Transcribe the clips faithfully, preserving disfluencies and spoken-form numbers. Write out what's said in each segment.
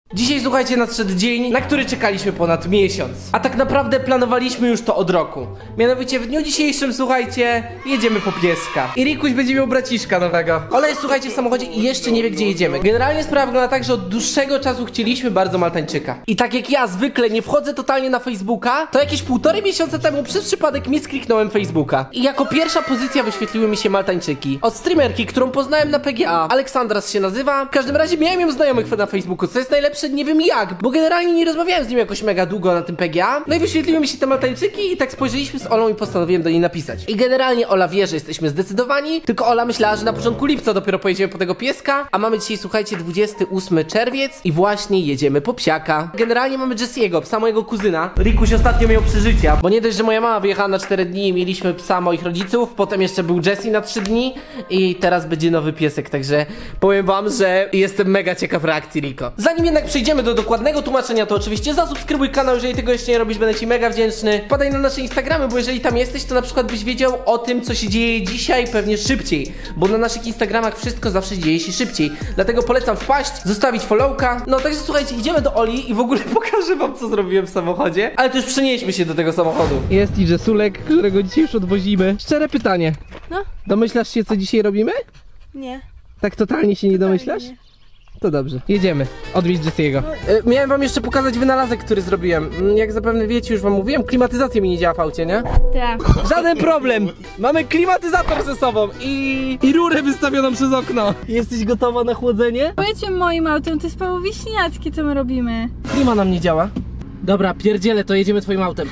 Dzisiaj, słuchajcie, nadszedł dzień, na który czekaliśmy ponad miesiąc. A tak naprawdę planowaliśmy już to od roku. Mianowicie w dniu dzisiejszym, słuchajcie, jedziemy po pieska. I Rikuś będzie miał braciszka nowego. Ola jest, słuchajcie, w samochodzie i jeszcze nie wie, gdzie jedziemy. Generalnie sprawa wygląda tak, że od dłuższego czasu chcieliśmy bardzo Maltańczyka. I tak jak ja zwykle nie wchodzę totalnie na Facebooka, to jakieś półtorej miesiąca temu przez przypadek mi skliknąłem Facebooka. I jako pierwsza pozycja wyświetliły mi się Maltańczyki. Od streamerki, którą poznałem na P G A. Aleksandras się nazywa. W każdym razie miałem ją znajomych na Facebooku, co jest najlepsze. Nie wiem jak, bo generalnie nie rozmawiałem z nim jakoś mega długo na tym P G A. No i wyświetliły mi się te Maltańczyki i tak spojrzeliśmy z Olą i postanowiłem do niej napisać. I generalnie Ola wie, że jesteśmy zdecydowani, tylko Ola myślała, że na początku lipca dopiero pojedziemy po tego pieska, a mamy dzisiaj, słuchajcie, dwudziesty ósmy czerwiec i właśnie jedziemy po psiaka. Generalnie mamy Jesse'ego, psa mojego kuzyna. Rikuś ostatnio miał przeżycia, bo nie dość, że moja mama wyjechała na cztery dni i mieliśmy psa moich rodziców, potem jeszcze był Jesse na trzy dni i teraz będzie nowy piesek, także powiem wam, że jestem mega ciekaw reakcji Riko. Zanim jednak przejdziemy do dokładnego tłumaczenia, to oczywiście zasubskrybuj kanał, jeżeli tego jeszcze nie robisz, będę ci mega wdzięczny. Wpadaj na nasze Instagramy, bo jeżeli tam jesteś, to na przykład byś wiedział o tym, co się dzieje dzisiaj, pewnie szybciej, bo na naszych Instagramach wszystko zawsze dzieje się szybciej. Dlatego polecam wpaść, zostawić followka. No także słuchajcie, idziemy do Oli i w ogóle pokażę wam, co zrobiłem w samochodzie. Ale to już przenieśmy się do tego samochodu. Jest i Jessulek, którego dzisiaj już odwozimy. Szczere pytanie. No? Domyślasz się, co dzisiaj robimy? Nie. Tak totalnie się nie domyślasz? Nie. To dobrze, jedziemy odwieźć Jesse'ego. E, miałem wam jeszcze pokazać wynalazek, który zrobiłem. Jak zapewne wiecie, już wam mówiłem, klimatyzacja mi nie działa w aucie, nie? Tak. Żaden problem! Mamy klimatyzator ze sobą i, i rurę wystawioną przez okno. Jesteś gotowa na chłodzenie? Powiedzcie moim autem, to jest Paweł Wiśniacki, co my robimy. Klima nam nie działa. Dobra, pierdziele, to jedziemy twoim autem.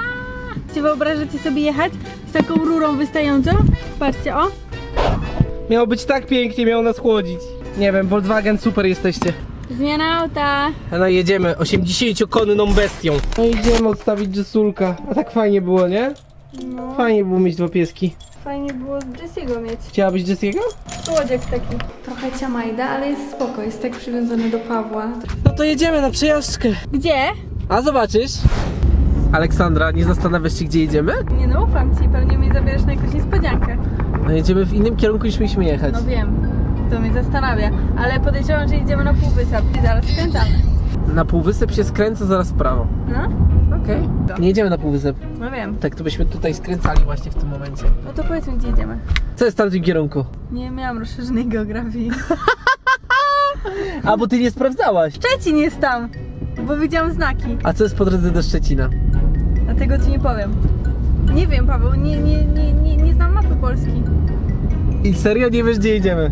Czy wyobrażacie sobie jechać z taką rurą wystającą? Patrzcie, o. Miało być tak pięknie, miało nas chłodzić. Nie wiem, Volkswagen, super jesteście. Zmiana auta. No jedziemy, osiemdziesięciokonną bestią. No idziemy odstawić Jessulka. A tak fajnie było, nie? No. Fajnie było mieć dwa pieski. Fajnie było Jesse'ego mieć. Chciałabyś Jesse'ego? Słodziak taki. Trochę ciamajda, ale jest spoko, jest tak przywiązany do Pawła. No to jedziemy na przejażdżkę. Gdzie? A zobaczysz. Aleksandra, nie zastanawiasz się, gdzie jedziemy? Nie no, ufam ci, pewnie mnie zabierasz na jakąś niespodziankę. No jedziemy w innym kierunku niż mieliśmy jechać. No wiem, to mnie zastanawia, ale podejrzewam, że idziemy na półwysep i zaraz skręcamy. Na półwysep się skręca, zaraz w prawo. No? Okej. Okay. Nie jedziemy na półwysep. No wiem. Tak, to byśmy tutaj skręcali właśnie w tym momencie. No to powiedz mi, gdzie idziemy. Co jest w tamtym kierunku? Nie miałam rozszerzonej geografii. A, bo ty nie sprawdzałaś. Szczecin jest tam, bo widziałam znaki. A co jest po drodze do Szczecina? Dlatego ci nie powiem. Nie wiem, Paweł, nie, nie, nie, nie, nie znam mapy Polski. I serio nie wiesz, gdzie jedziemy?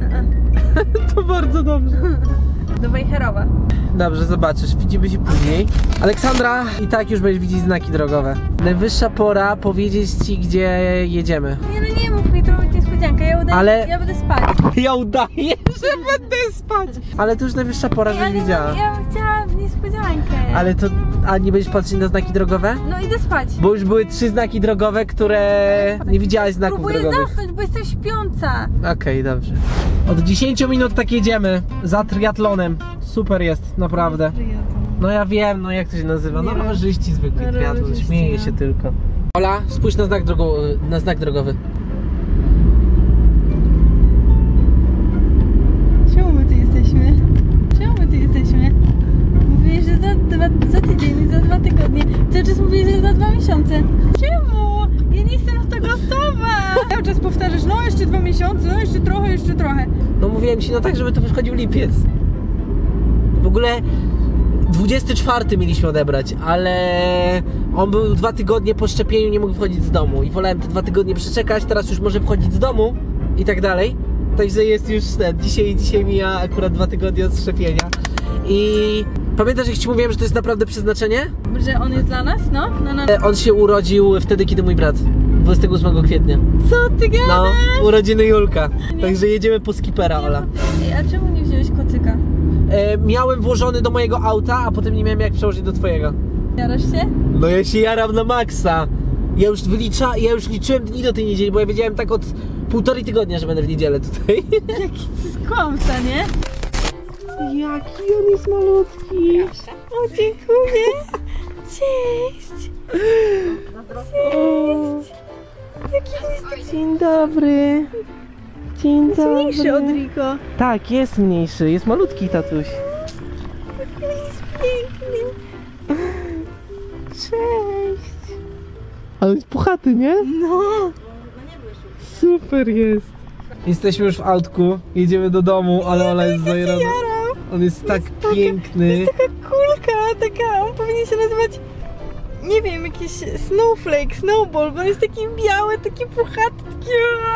To bardzo dobrze. Do Wejherowa. Dobrze, zobaczysz, widzimy się później. Aleksandra, i tak już będziesz widzieć znaki drogowe. Najwyższa pora powiedzieć ci, gdzie jedziemy. Nie no nie mów mi, to będzie niespodzianka, ja udaję, Ale- ja będę spać. Ja udaję, że będę spać. Ale to już najwyższa pora, Ja, żebyś nie, widziała. no, ja bym chciała niespodziankę. Ale to, a nie będziesz patrzeć na znaki drogowe? No idę spać. Bo już były trzy znaki drogowe, które nie widziałaś znaków Próbuję drogowych. zasnąć, bo jestem śpiąca. Okej, dobrze. Od dziesięciu minut tak jedziemy za triatlonem. Super jest, naprawdę. No ja wiem, no jak to się nazywa? No Nie wiem. rowerzyści zwykli, No, triatlon, rowerzyści, śmieje no. się tylko. Ola, spójrz na znak, drogo, na znak drogowy. Czemu my tu jesteśmy? Czemu my tu jesteśmy? Mówiłeś, że za, dwa, za tydzień, za dwa tygodnie. Cały czas mówiłeś, że za dwa miesiące. Czemu? Ja nie jestem na to gotowa. Cały czas powtarzasz, no jeszcze dwa miesiące, no jeszcze trochę, jeszcze trochę. No mówiłem ci, no tak, żeby to wychodził lipiec. W ogóle dwudziestego czwartego mieliśmy odebrać, ale on był dwa tygodnie po szczepieniu, nie mógł wchodzić z domu i wolałem te dwa tygodnie przeczekać, teraz już może wchodzić z domu i tak dalej. Także jest już ten, dzisiaj, dzisiaj mija akurat dwa tygodnie od szczepienia. I pamiętasz, jak ci mówiłem, że to jest naprawdę przeznaczenie? Że on jest dla nas? No? no, no. E, On się urodził wtedy, kiedy mój brat, dwudziestego ósmego kwietnia. Co ty gadasz? No, urodziny Julka. Także jedziemy po skipera, Ola. Ej, a czemu nie wziąłeś kocyka? E, miałem włożony do mojego auta, a potem nie miałem jak przełożyć do twojego. Jarasz się? No ja się jaram na maksa. Ja już wylicza, ja już liczyłem dni do tej niedzieli, bo ja wiedziałem tak od półtorej tygodnia, że będę w niedzielę tutaj. Jaki ty skłamca, nie? Jaki on jest malutki. O, dziękuję. Cześć. Cześć. Jaki on jest Dzień dobry. Dzień mniejszy od Riko. Tak, jest mniejszy, jest malutki tatuś. jest piękny. Cześć. Ale jest puchaty, nie? No. Super jest. Jesteśmy już w autku, jedziemy do domu, ale Ola jest zajarana. On jest tak piękny. Jest taka kulka, taka, powinien się nazywać, nie wiem, jakiś snowflake, snowball, bo on jest taki biały, taki puchaty, taki...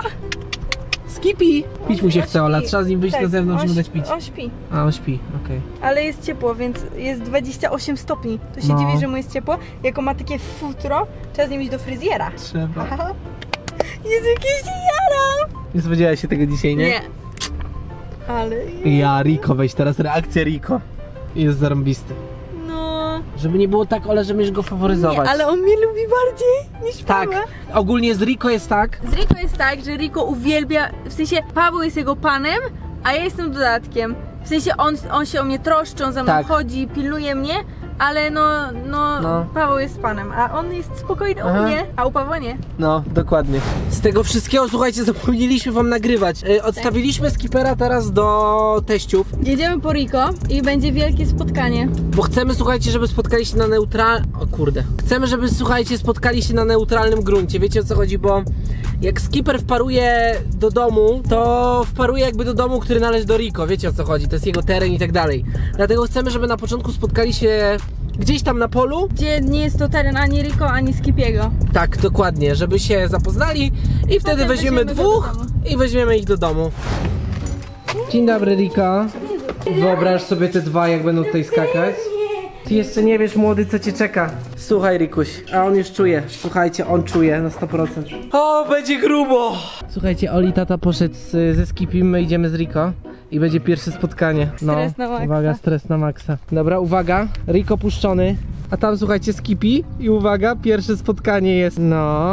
Skippy! Pić mu się On chce, Ola, śpi. trzeba z nim wyjść Tak, na zewnątrz i on mu dać śpi- pić. On śpi, A, on śpi, okej. ale jest ciepło, więc jest dwadzieścia osiem stopni. To się No. dziwi, że mu jest ciepło. Jak on ma takie futro, trzeba z nim iść do fryzjera. Trzeba. Jest jakiś jara! Nie spodziewałeś się tego dzisiaj, nie? Nie. Ale... Ja, Riko, weź teraz reakcja Riko. Jest zarąbisty. No... Żeby nie było tak, Ola, że będziesz go faworyzować. Nie, ale on mnie lubi bardziej niż Tak, Pawła. ogólnie z Riko jest tak. Z Riko jest tak, że Riko uwielbia, w sensie Paweł jest jego panem, a ja jestem dodatkiem. W sensie on, on się o mnie troszczy, on za mną Tak. chodzi, pilnuje mnie, ale no, no, No. Paweł jest panem, a on jest spokojny Aha. u mnie, a u Pawła nie. No, dokładnie. Z tego wszystkiego, słuchajcie, zapomnieliśmy wam nagrywać. Yy, odstawiliśmy skipera teraz do teściów, Jedziemy po Riko i będzie wielkie spotkanie. bo chcemy, słuchajcie, żeby spotkali się na neutral... O kurde. Chcemy, żeby, słuchajcie, spotkali się na neutralnym gruncie. Wiecie, o co chodzi, bo jak skipper wparuje do domu, to wparuje jakby do domu, który należy do Riko. Wiecie, o co chodzi, to jest jego teren i tak dalej. Dlatego chcemy, żeby na początku spotkali się gdzieś tam na polu. Gdzie nie jest to teren ani Riko, ani Skipiego. Tak, dokładnie, żeby się zapoznali i wtedy Potem weźmiemy weźmiemy go dwóch do domu. i weźmiemy ich do domu. Dzień dobry, Riko. Wyobraź sobie te dwa, jak będą tutaj skakać. Ty jeszcze nie wiesz, młody, co cię czeka. Słuchaj, Rikuś, a on już czuje. Słuchajcie, on czuje na sto procent. O, będzie grubo! Słuchajcie, Oli tata poszedł z, ze Skipim, my idziemy z Riko. I będzie pierwsze spotkanie. No, Stres na maksa. uwaga, stres na maksa. Dobra, uwaga, Riko puszczony. A tam, słuchajcie, Skippy. I uwaga, pierwsze spotkanie jest. No.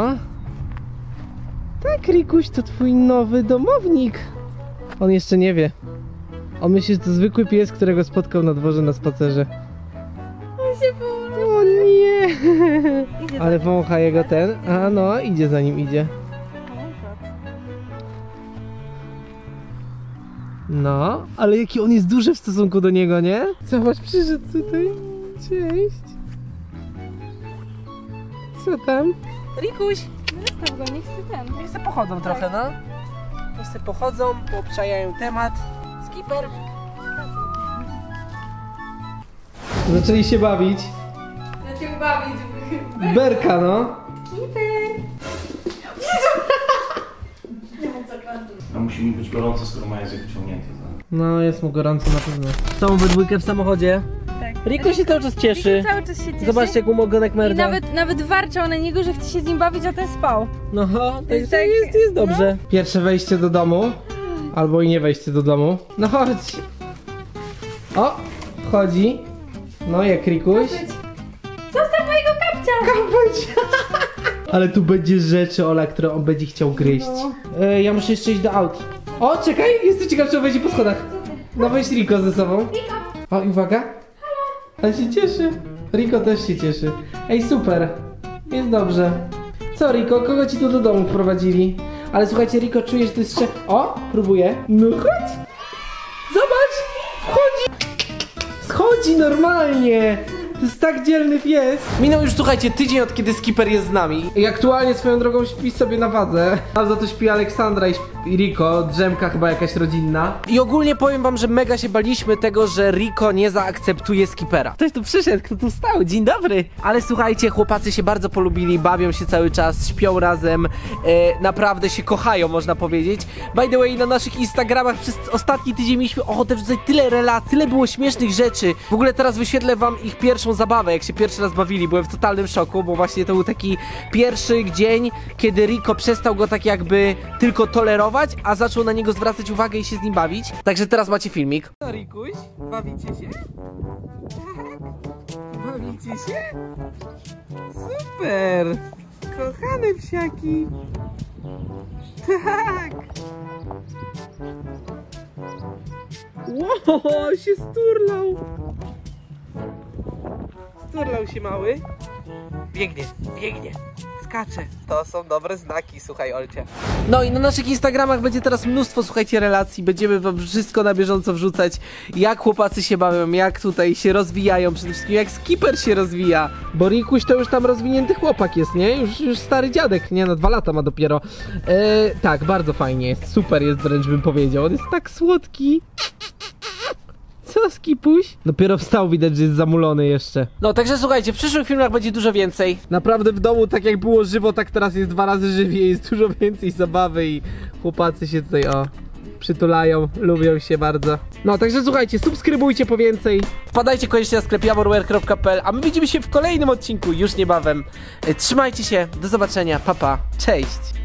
Tak, Rikuś, to twój nowy domownik. On jeszcze nie wie. On myśli, że to zwykły pies, którego spotkał na dworze na spacerze. On się położył. O nie! Idzie Ale za wącha jego ten. A no, idzie za nim, idzie. No, ale jaki on jest duży w stosunku do niego, nie? Zobacz, przyszedł tutaj. Cześć. Co tam? Rikuś! Zostaw go, nie chcę ten. Niech se pochodzą trochę, no. Niech se pochodzą, poobczajają temat. Skipper. Zaczęli się bawić. Zaczął bawić. Berka, no. Skiper. A musi mi być gorąco, skoro ma język wyciągnięty. Tak? No, jest mu gorąco na pewno. Są we dwójkę w samochodzie. Tak. Riko się cały czas cieszy. Riko cały czas się cieszy. Zobaczcie, jak mu ogonek I merda. nawet, nawet warczał na niego, że chce się z nim bawić, a ten spał. No, to jest, tak- jest, jest dobrze. Pierwsze wejście do domu. Albo i nie wejście do domu. No chodź. O, wchodzi. No, jak Rikuś. Zostaw mojego kapcia! Kapeć. Ale tu będzie rzeczy, Ola, które on będzie chciał gryźć. E, ja muszę jeszcze iść do aut. O, czekaj, jestem ciekaw, czy on wejdzie po schodach. No weź Riko ze sobą. O, i uwaga. Ale się cieszy. Riko też się cieszy. Ej, super. Jest dobrze. Co, Riko, kogo ci tu do domu wprowadzili? Ale słuchajcie, Riko, czujesz, że to jest jeszcze... O, próbuję. No chodź. Zobacz. Wchodzi. Schodzi normalnie. To jest tak dzielny pies. Minął już, słuchajcie, tydzień od kiedy Skipper jest z nami. I aktualnie swoją drogą śpi sobie na wadze. A za to śpi Aleksandra i, śpi- i Riko. Drzemka chyba jakaś rodzinna. I ogólnie powiem wam, że mega się baliśmy tego, że Riko nie zaakceptuje Skippera. Ktoś tu przyszedł, kto tu stał? Dzień dobry. Ale słuchajcie, chłopacy się bardzo polubili, bawią się cały czas, śpią razem. E, naprawdę się kochają, można powiedzieć. By the way, na naszych Instagramach przez ostatni tydzień mieliśmy ochotę wrzucać tyle relacji, tyle było śmiesznych rzeczy. W ogóle teraz wyświetlę wam ich pierwszą zabawę, jak się pierwszy raz bawili. Byłem w totalnym szoku, bo właśnie to był taki pierwszy dzień, kiedy Riko przestał go tak jakby tylko tolerować, a zaczął na niego zwracać uwagę i się z nim bawić. Także teraz macie filmik. No, Rikuś, bawicie się? Bawicie się? Super! Kochane psiaki! Tak! Wow, się sturlał! Sturlał się mały. Biegnie, biegnie. skacze. To są dobre znaki, słuchaj, Olcie. No i na naszych Instagramach będzie teraz mnóstwo, słuchajcie, relacji. Będziemy wam wszystko na bieżąco wrzucać, jak chłopacy się bawią, jak tutaj się rozwijają, przede wszystkim jak Skipper się rozwija. Bo Rikuś to już tam rozwinięty chłopak jest, nie? Już, już stary dziadek, nie? No dwa lata ma dopiero. E, tak, bardzo fajnie jest, super jest wręcz bym powiedział. On jest tak słodki. Co, Skipuś? Dopiero wstał, widać, że jest zamulony jeszcze. No, także słuchajcie, w przyszłych filmach będzie dużo więcej. Naprawdę w domu, tak jak było żywo, tak teraz jest dwa razy żywiej, jest dużo więcej zabawy i chłopacy się tutaj, o, przytulają, lubią się bardzo. No, także słuchajcie, subskrybujcie po więcej. Wpadajcie koniecznie na sklep jaworware kropka p l, a my widzimy się w kolejnym odcinku już niebawem. Trzymajcie się, do zobaczenia, pa pa, cześć!